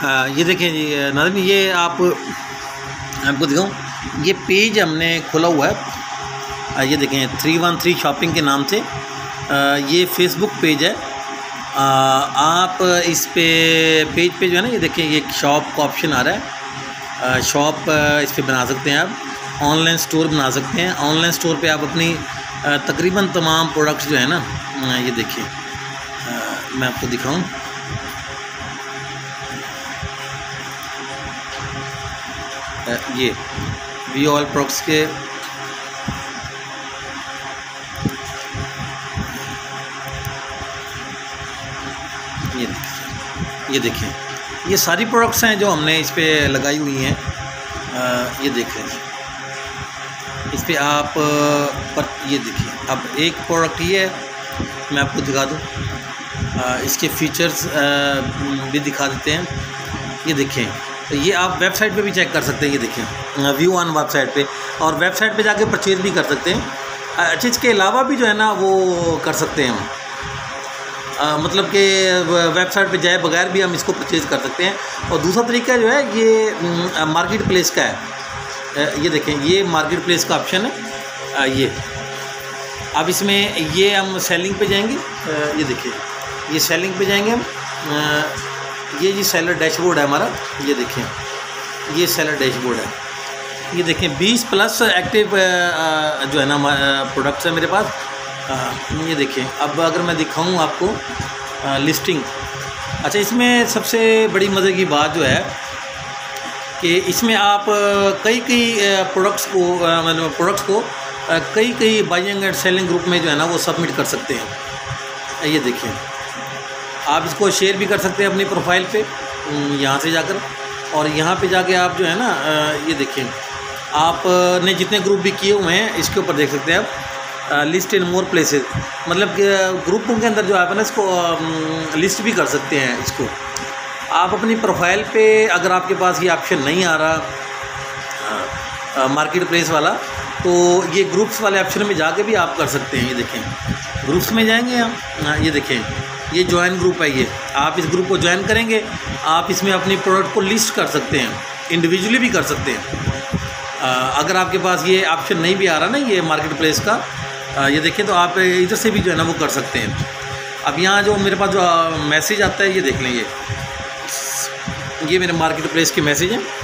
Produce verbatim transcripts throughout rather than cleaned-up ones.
आ, ये देखें जी नाज़रीन, ये आप आपको दिखाऊँ, ये पेज हमने खोला हुआ है। आ, ये देखें थ्री वन थ्री शॉपिंग के नाम से आ, ये फेसबुक पेज है। आ, आप इस पे पेज पे जो है ना, ये देखें ये शॉप का ऑप्शन आ रहा है। शॉप इस पे बना सकते हैं आप, ऑनलाइन स्टोर बना सकते हैं। ऑनलाइन स्टोर पे आप अपनी आ, तकरीबन तमाम प्रोडक्ट्स जो है ना, आ, ये देखिए मैं आपको दिखाऊं, ये वी ऑल प्रोडक्ट्स के ये ये देखिए ये सारी प्रोडक्ट्स हैं जो हमने इस पे लगाई हुई हैं। आ, ये देखें इस पे आप पर ये देखिए, अब एक प्रोडक्ट ये है, मैं आपको दिखा दूँ, इसके फीचर्स भी दिखा देते हैं। ये देखें, तो ये आप वेबसाइट पे भी चेक कर सकते हैं। ये देखें व्यू ऑन वेबसाइट पे, और वेबसाइट पे जाके परचेज़ भी कर सकते हैं। अच्छा, इसके अलावा भी जो है ना वो कर सकते हैं हम, आ, मतलब कि वेबसाइट पे जाए बगैर भी हम इसको परचेज़ कर सकते हैं। और दूसरा तरीका जो है ये मार्केट प्लेस का है। ये देखें ये मार्केट प्लेस का ऑप्शन है। ये अब इसमें ये हम सेलिंग पे जाएंगे। ये देखिए ये सेलिंग पे जाएंगे हम। ये जी सेलर डैशबोर्ड है हमारा। ये देखें ये सेलर डैशबोर्ड है। ये देखें बीस प्लस एक्टिव जो है ना प्रोडक्ट्स है मेरे पास। ये देखें, अब अगर मैं दिखाऊं आपको लिस्टिंग। अच्छा, इसमें सबसे बड़ी मज़े की बात जो है कि इसमें आप कई कई प्रोडक्ट्स को मतलब प्रोडक्ट्स को कई कई बाइंग एंड सेलिंग ग्रुप में जो है ना वो सबमिट कर सकते हैं। ये देखें, आप इसको शेयर भी कर सकते हैं अपनी प्रोफाइल पे यहाँ से जाकर, और यहाँ पे जाके आप जो है ना ये देखें आपने जितने ग्रुप भी किए हुए हैं इसके ऊपर देख सकते हैं आप लिस्ट इन मोर प्लेसेस, मतलब कि ग्रुपों के अंदर जो है ना इसको लिस्ट भी कर सकते हैं। इसको आप अपनी प्रोफाइल पे, अगर आपके पास ये ऑप्शन नहीं आ रहा मार्केट प्लेस वाला, तो ये ग्रुप्स वाले ऑप्शन में जाके भी आप कर सकते हैं। ये देखें ग्रुप्स में जाएंगे हम। ये देखें ये ज्वाइन ग्रुप है। ये आप इस ग्रुप को ज्वाइन करेंगे, आप इसमें अपनी प्रोडक्ट को लिस्ट कर सकते हैं, इंडिविजुअली भी कर सकते हैं। आ, अगर आपके पास ये ऑप्शन नहीं भी आ रहा ना ये मार्केट प्लेस का, आ, ये देखें तो आप इधर से भी जो है ना वो कर सकते हैं। अब यहाँ जो मेरे पास जो मैसेज आता है ये देख लें, ये ये मेरे मार्केट प्लेस के मैसेज हैं।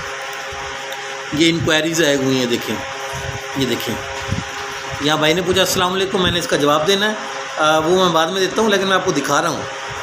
ये इंक्वायरीज़ आई हुई हैं। देखें ये देखें यहाँ भाई ने पूछा अस्सलाम वालेकुम, मैंने इसका जवाब देना है। आ, वो मैं बाद में देता हूँ, लेकिन मैं आपको दिखा रहा हूँ।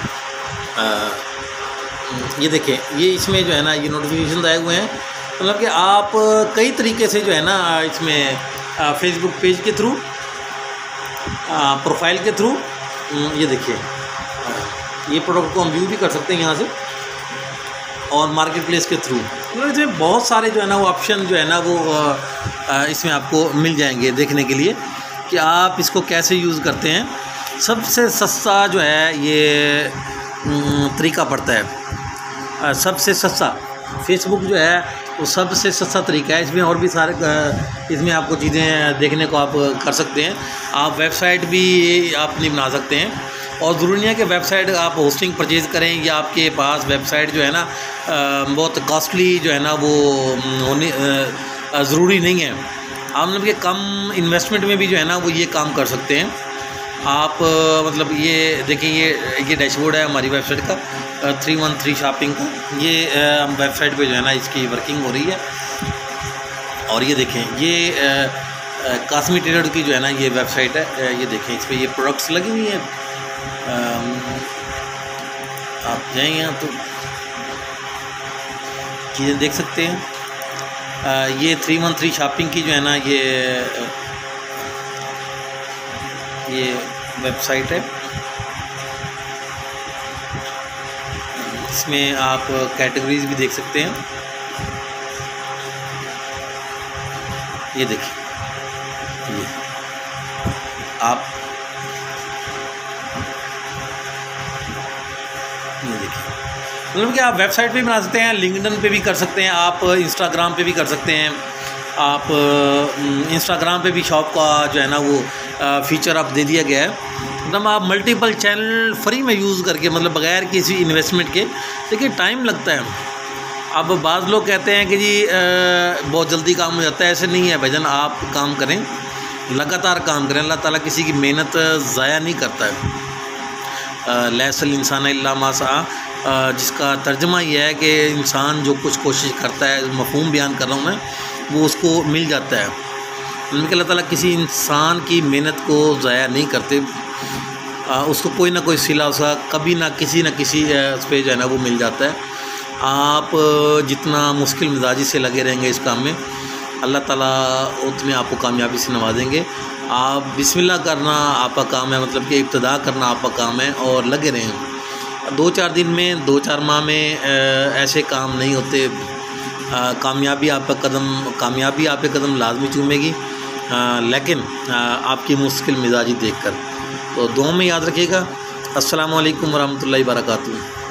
ये देखें ये इसमें जो है ना ये नोटिफिकेशन आए हुए हैं, मतलब कि आप कई तरीके से जो है ना इसमें फेसबुक पेज के थ्रू, प्रोफाइल के थ्रू, ये देखिए ये प्रोडक्ट को हम व्यू भी कर सकते हैं यहाँ से, और मार्केट प्लेस के थ्रू। मतलब इसमें बहुत सारे जो है ना वो ऑप्शन जो है ना वो इसमें आपको मिल जाएंगे देखने के लिए कि आप इसको कैसे यूज़ करते हैं। सबसे सस्ता जो है ये तरीका पड़ता है, सबसे सस्ता फेसबुक जो है वो सबसे सस्ता तरीका है। इसमें और भी सारे इसमें आपको चीज़ें देखने को आप कर सकते हैं। आप वेबसाइट भी आप नहीं बना सकते हैं, और ज़रूरी नहीं है कि वेबसाइट आप होस्टिंग परचेज़ करें या आपके पास वेबसाइट जो है ना बहुत कॉस्टली जो है ना वो होनी ज़रूरी नहीं है। आप मतलब कि कम इन्वेस्टमेंट में भी जो है ना वो ये काम कर सकते हैं आप। मतलब ये देखिए ये ये डैशबोर्ड है हमारी वेबसाइट का थ्री वन थ्री शॉपिंग का। ये हम वेबसाइट पे जो है ना इसकी वर्किंग हो रही है। और ये देखें ये कास्मी ट्रेडर की जो है ना ये वेबसाइट है। ये देखें इस पर ये प्रोडक्ट्स लगी हुई हैं। आप जाएँ यहाँ तो चीज़ें देख सकते हैं। आ, ये थ्री वन थ्री शॉपिंग की जो है ना ये ये वेबसाइट है। इसमें आप कैटेगरीज भी देख सकते हैं। ये देखिए ये आप ये देखिए मतलब कि आप वेबसाइट पे भी बना सकते हैं, लिंक्डइन पे भी कर सकते हैं, आप इंस्टाग्राम पे भी कर सकते हैं। आप इंस्टाग्राम पे भी शॉप का जो है ना वो फ़ीचर आप दे दिया गया है। मतलब आप मल्टीपल चैनल फ्री में यूज़ करके, मतलब बग़ैर किसी इन्वेस्टमेंट के, देखिए टाइम लगता है अब बाज़ लोग कहते हैं कि जी बहुत जल्दी काम हो जाता है, ऐसे नहीं है भाईजान। आप काम करें, लगातार काम करें, अल्लाह ताला किसी की मेहनत ज़ाया नहीं करता है। लैसल इंसान इल्ला मा सआ, जिसका तर्जुमा यह है कि इंसान जो कुछ कोशिश करता है, मफ़हूम बयान कर रहा हूँ मैं, वो उसको मिल जाता है। उनमें अल्लाह ताला किसी इंसान की मेहनत को ज़ाया नहीं करते, आ, उसको कोई ना कोई सिला उसका कभी ना किसी न किसी उस पर जो है ना वो मिल जाता है। आप जितना मुश्किल मिजाजी से लगे रहेंगे इस काम में, अल्लाह ताला उतने आपको कामयाबी से नवाजेंगे। आप बिस्मिल्लाह करना आपका काम है, मतलब कि इब्तिदा करना आपका काम है, और लगे रहें। दो चार दिन में, दो चार माह में ऐसे काम नहीं होते। आ, कामयाबी आपका कदम कामयाबी आपके कदम लाजमी चूमेगी, आ, लेकिन आ, आपकी मुश्किल मिजाजी देखकर। तो दुआ में याद रखिएगा। अस्सलामु अलैकुम वरहमतुल्लाहि वबरकातुहू।